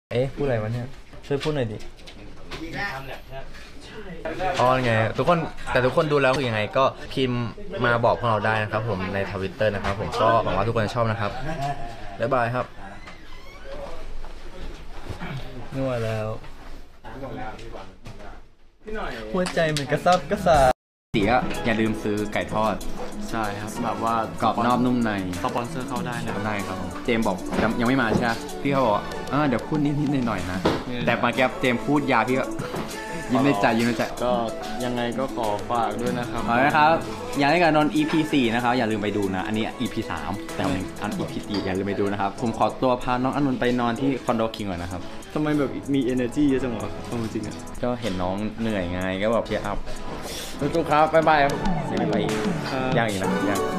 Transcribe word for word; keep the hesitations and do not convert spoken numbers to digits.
เอ๊ะพูดอะไรวะเนี่ยช่วยพูดหน่อยดิอ๋อไงทุกคนแต่ทุกคนดูแล้วคือยังไงก็พิมพ์มาบอกพวกเราได้นะครับผมในทวิตเตอร์นะครับผมก็หวังว่าทุกคนจะชอบนะครับบ๊ายบายครับนัวแล้วหัวใจเหมือนกระซับกระซ่าเสียอย่าลืมซื้อไก่ทอดใช่ครับแบบว่ากรอบนอกนุ่มในสปอนเซอร์เข้าได้นะได้ครับเจมบอกยังไม่มาใช่ไหมพี่เขาบอกอ่าเดี๋ยวพูดนิดนิดหน่อยๆนะแต่มาแกเจมพูดยาพี่ก็ยิ้มในใจยิ้มในใจก็ยังไงก็ขอฝากด้วยนะครับขอนะครับอย่าให้กับนนท์ อี พี สี่นะครับอย่าลืมไปดูนะอันนี้ อี พี สามแต่หนึ่งอัน อี พี สี่อย่าลืมไปดูนะครับผมขอตัวพาน้องอนุนไปนอนที่คอนโดคิงก่อนนะครับทำไมแบบมี energy เยอะจังวะความจริงอ่ะก็เห็นน้องเหนื่อยไงก็แบบเชียร์อัพทุกๆครับบ๊ายบายครับไปยังอีกนะยัง